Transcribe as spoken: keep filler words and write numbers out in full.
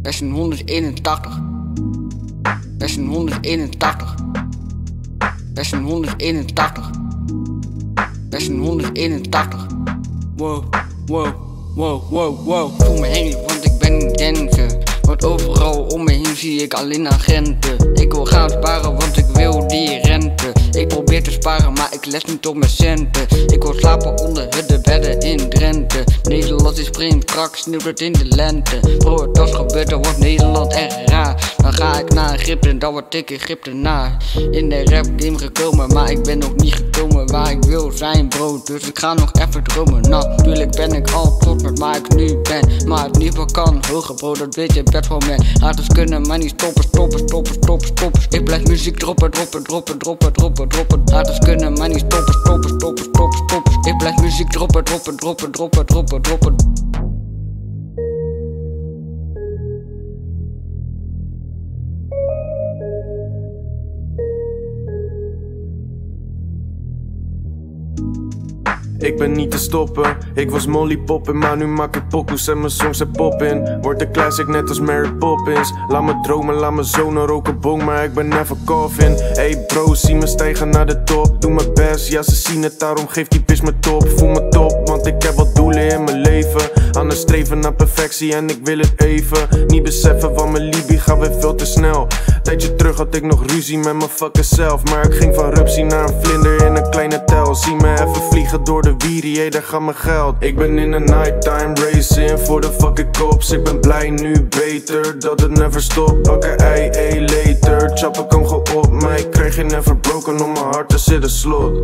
zestienhonderdeenentachtig. zestienhonderdeenentachtig. zestienhonderdeenentachtig. zestienhonderdeenentachtig. Wow, wow, wow, wow, wow. Voel me heen, want ik ben in Denver. Want overal om me heen zie ik alleen agenten. Ik wil gaan sparen, want ik wil die rente. Ik probeer te sparen, maar ik les niet op mijn centen. Ik wil slapen onder de bedden in Drenthe. Nederland is vreemd, krak, sneeuwt het in de lente. Bro, het als gebeurt, dan wordt Nederland echt raar. Dan ga ik naar Egypte en dan word ik Egyptenaar. In de rap game gekomen, maar ik ben nog niet gekomen waar ik wil zijn, bro. Dus ik ga nog even dromen. Natuurlijk ben ik al trots met waar ik nu ben. Maar het niveau kan hoger, bro, dat weet je best wel, man. Haters kunnen mij niet stoppen, stoppen, stoppen, stoppen, stoppen. Ik blijf muziek droppen, droppen, droppen, droppen, droppen, droppen. Haters kunnen mij niet stoppen, stoppen, stoppen, stoppen, stoppen. Ik blijf muziek droppen, droppen, droppen, droppen, droppen, droppen. Ik ben niet te stoppen, ik was Molly poppen, maar nu maak ik pokoes en mijn songs zijn poppin. Wordt een classic net als Mary Poppins. Laat me dromen, laat me zonen roken bong, maar ik ben never coughing. Hey bro, zie me stijgen naar de top, doe mijn best, ja ze zien het, daarom geeft die bitch me top. Voel me top, want ik heb wat doelen in mijn leven. Aan het streven naar perfectie en ik wil het even. Niet beseffen van mijn Libi gaat weer veel te snel. Tijdje terug had ik nog ruzie met mijn fucking zelf, maar ik ging van rupsie naar een vlinder in een kleine tel. Zie me even vliegen door de wierie, hey, daar gaat mijn geld. Ik ben in een nighttime racing voor de fucking cops. Ik ben blij nu beter dat het never stopt. Bakken ei, hey later, chappen kom gewoon op mij. Krijg je never broken, om mijn hart er zit een slot.